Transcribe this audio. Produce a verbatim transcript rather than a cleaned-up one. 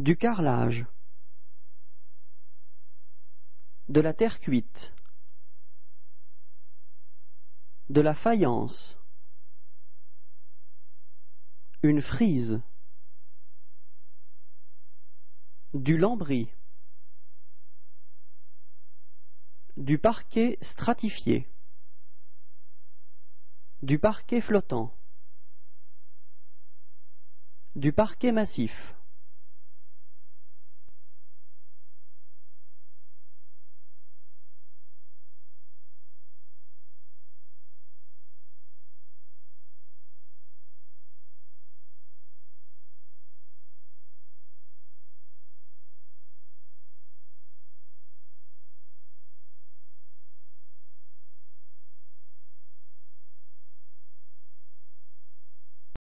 du carrelage, de la terre cuite, de la faïence, une frise, du lambris, du parquet stratifié, du parquet flottant, du parquet massif.